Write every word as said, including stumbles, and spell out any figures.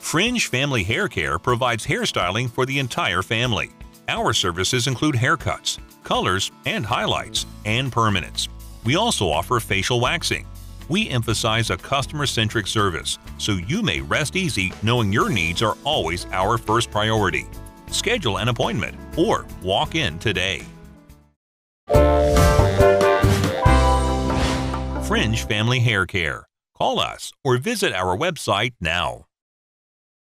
Fringe Family Hair Care provides hairstyling for the entire family. Our services include haircuts, colors and highlights, and permanents. We also offer facial waxing. We emphasize a customer-centric service, so you may rest easy knowing your needs are always our first priority. Schedule an appointment or walk in today. Fringe Family Hair Care. Call us or visit our website now.